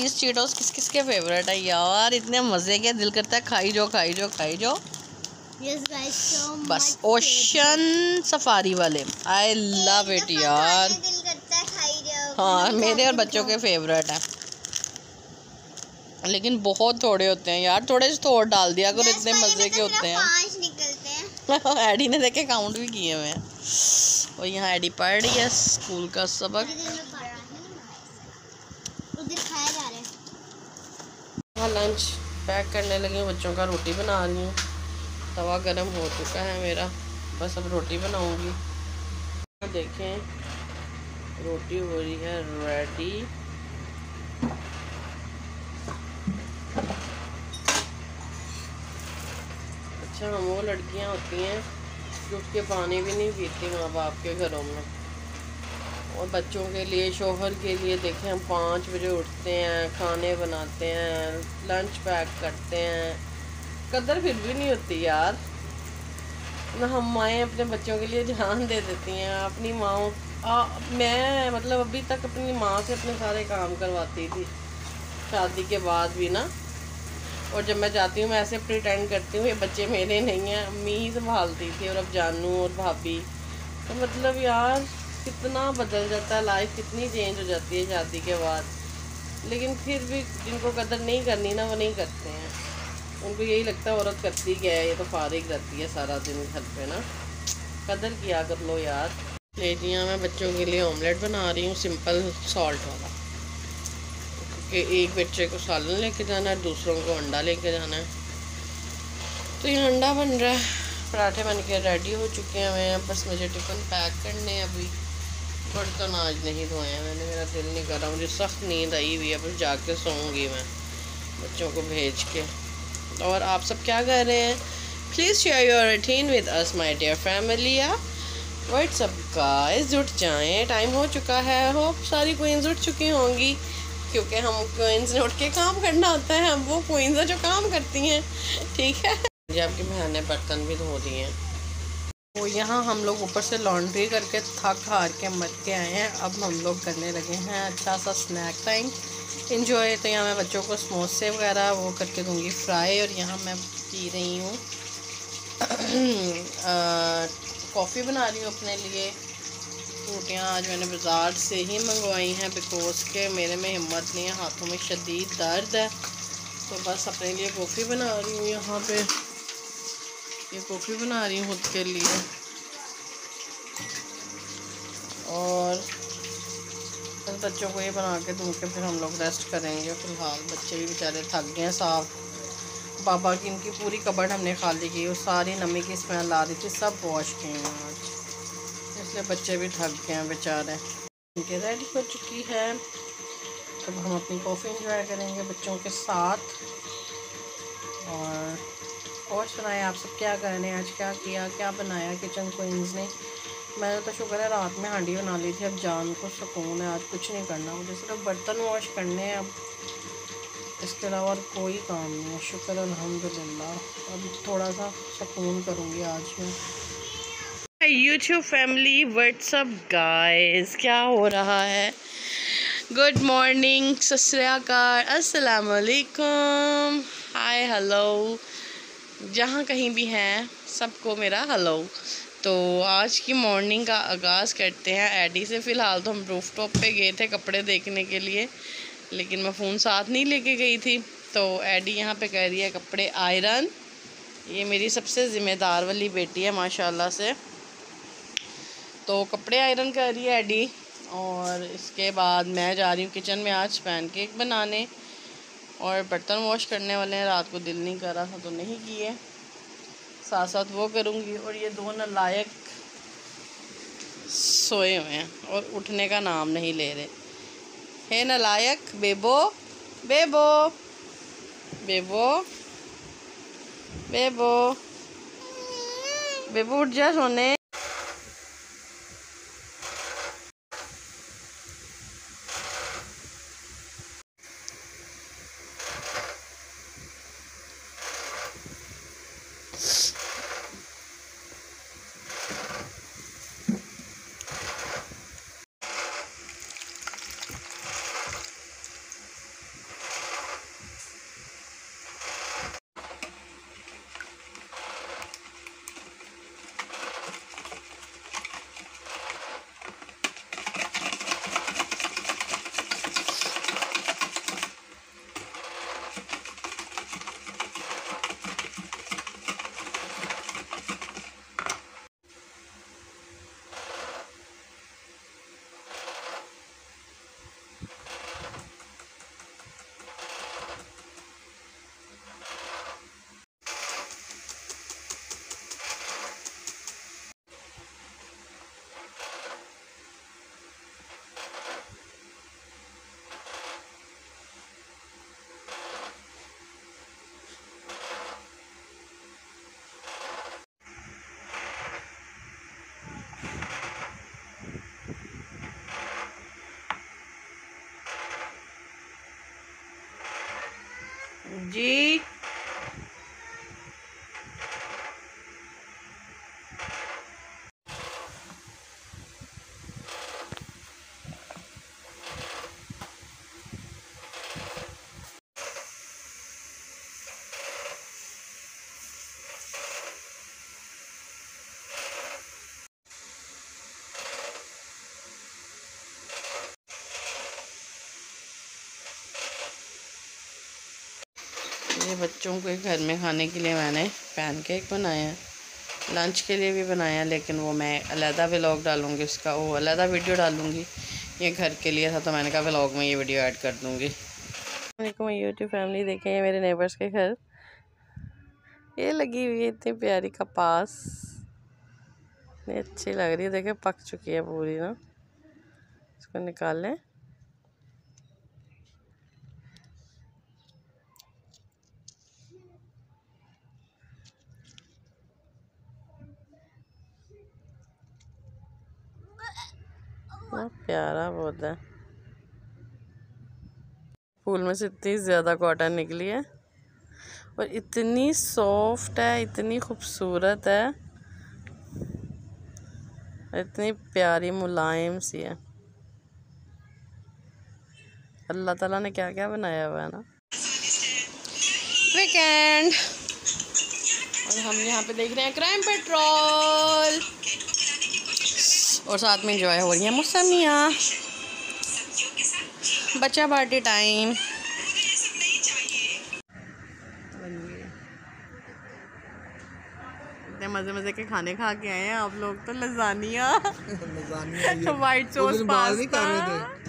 चीज़ Cheetos किस किस के फेवरेट है यार? इतने मज़े के, दिल करता है खाई जाओ खाई जाओ खाई जाओ। Yes guys, so बस ओशन सफारी वाले आई लव इट यार। दिल करता है खाई जाओ। हाँ, मेरे और बच्चों के फेवरेट है, लेकिन बहुत थोड़े होते हैं यार। थोड़े से तो और डाल दिया करो, इतने मज़े के होते हैं। 5 निकलते हैं। एडी ने देखे काउंट भी किए हुए हैं। और यहाँ एडी पढ़ रही है स्कूल का सबक। हाँ, लंच पैक करने लगी हूँ, बच्चों का रोटी बना रही हूँ। तवा गरम हो चुका है मेरा, बस अब रोटी बनाऊंगी। देखें, रोटी हो रही है रेडी। अच्छा, हम वो लड़कियां होती हैं जो उठ के पानी भी नहीं पीती माँ बाप के घरों में, और बच्चों के लिए, शोहर के लिए देखें हम 5 बजे उठते हैं, खाने बनाते हैं, लंच पैक करते हैं। कदर फिर भी नहीं होती यार ना। हम माएँ अपने बच्चों के लिए जान दे देती हैं। अपनी माँ, मैं मतलब अभी तक अपनी माँ से अपने सारे काम करवाती थी शादी के बाद भी ना। और जब मैं जाती हूँ मैं ऐसे प्रिटेंड करती हूँ ये बच्चे मेरे नहीं हैं, अम्मी ही संभालती थी। और अब जानू और भाभी, तो मतलब यार कितना बदल जाता है लाइफ, कितनी चेंज हो जाती है शादी के बाद। लेकिन फिर भी जिनको कदर नहीं करनी ना, वो नहीं करते हैं। उनको यही लगता है औरत करती क्या है, ये तो फारिग रहती है सारा दिन घर पे ना। कदर किया कर लो यार। लेकिन मैं बच्चों के लिए ऑमलेट बना रही हूँ, सिंपल सॉल्ट वाला, क्योंकि एक बच्चे को सालन लेके जाना है, दूसरों को अंडा लेके जाना है। तो ये अंडा बन रहा है, पराठे बन के रेडी हो चुके हैं। बस मुझे टिफ़िन पैक करने हैं अभी। बर्तन आज नहीं धोए हैं मैंने, मेरा दिल नहीं कर रहा, मुझे सख्त नींद आई हुई है। बस जाके सोऊंगी मैं बच्चों को भेज के। और आप सब क्या कर रहे हैं? Please share your routine with us my dear family. What's up guys, उठ जाएं, टाइम हो चुका है। होप सारी क्वींस उठ चुकी होंगी, क्योंकि हम क्वींस ने उठ के काम करना होता है। हम वो क्वींस हैं जो काम करती हैं, ठीक है। जी, आपकी बहन ने बर्तन भी धो दिए हैं। तो यहाँ हम लोग ऊपर से लॉन्ड्री करके थक हार के मर के आए हैं। अब हम लोग करने लगे हैं अच्छा सा स्नैक टाइम इंजॉय। तो यहाँ मैं बच्चों को समोसे वगैरह वो करके दूँगी फ्राई। और यहाँ मैं पी रही हूँ कॉफ़ी बना रही हूँ अपने लिए। फ्रूटियाँ आज मैंने बाज़ार से ही मंगवाई हैं, बिकॉज के मेरे में हिम्मत नहीं है, हाथों में शदीद दर्द है। तो बस अपने लिए कॉफ़ी बना रही हूँ। यहाँ पे ये कॉफ़ी बना रही हूँ खुद के लिए। और बस बच्चों को ये बना के दूँ के फिर हम लोग रेस्ट करेंगे। फ़िलहाल बच्चे भी बेचारे थक गए हैं। साफ बाबा की इनकी पूरी कबर्ड हमने खाली की, वो सारी नमी की स्मेल आ रही थी, सब वॉश किए हैं आज, इसलिए बच्चे भी थक गए हैं बेचारे। इनके रेडी हो चुकी है, अब हम अपनी कॉफ़ी इंजॉय करेंगे बच्चों के साथ। और सुनाएं, आप सब क्या कर रहे हैं? आज क्या किया, क्या बनाया किचन क्वींस ने? मैंने तो शुक्र है रात में हांडी बना ली थी। अब जान को सुकून है, आज कुछ नहीं करना मुझे, सिर्फ बर्तन वॉश करने हैं। अब इसके अलावा और कोई काम नहीं है, शुक्र अल्हम्दुलिल्लाह। अब थोड़ा सा सुकून करूँगी आज मैं। यूट्यूब फैमिली, व्हाट्सअप गाइस, क्या हो रहा है? गुड मॉर्निंग, सत श्री अकाल, अस्सलाम वालेकुम, हाय, हेलो, जहाँ कहीं भी हैं सबको मेरा हेलो। तो आज की मॉर्निंग का आगाज़ करते हैं एडी से। फ़िलहाल तो हम रूफ टॉप पे गए थे कपड़े देखने के लिए, लेकिन मैं फ़ोन साथ नहीं लेके गई थी। तो एडी यहाँ पे कर रही है कपड़े आयरन। ये मेरी सबसे ज़िम्मेदार वाली बेटी है माशाल्लाह से। तो कपड़े आयरन कर रही है एडी। और इसके बाद मैं जा रही हूँ किचन में आज पैनकेक बनाने, और बर्तन वॉश करने वाले हैं। रात को दिल नहीं कर रहा था तो नहीं किए, साथ साथ वो करूँगी। और ये दो नालायक सोए हुए हैं और उठने का नाम नहीं ले रहे। हे नालायक, बेबो बेबो बेबो बेबो बेबो, उठ जा सोने। जी ये बच्चों के घर में खाने के लिए मैंने पैनकेक बनाया है, लंच के लिए भी बनाया, लेकिन वो मैं अलहदा व्लॉग डालूँगी, उसका वो अलहदा वीडियो डालूँगी। ये घर के लिए था तो मैंने कहा व्लॉग में ये वीडियो ऐड कर दूँगी। देखो यूट्यूब फैमिली, देखें ये मेरे नेबर्स के घर ये लगी हुई है इतनी प्यारी कपास, इतनी अच्छी लग रही है। देखें पक चुकी है पूरी ना, इसको निकाल लें। बहुत प्यारा पौधा है, फूल में से इतनी ज़्यादा कॉटन निकली है और इतनी सॉफ्ट है, इतनी खूबसूरत है, इतनी प्यारी मुलायम सी है। अल्लाह ताला ने क्या क्या बनाया हुआ है ना। वीकेंड और हम यहाँ पे देख रहे हैं क्राइम पेट्रोल और साथ में एंजॉय हो रही है मौसमियाँ, बच्चा पार्टी टाइम। इतने मज़े मज़े के खाने खा के आए हैं आप लोग तो। Lasagna white sauce pasta.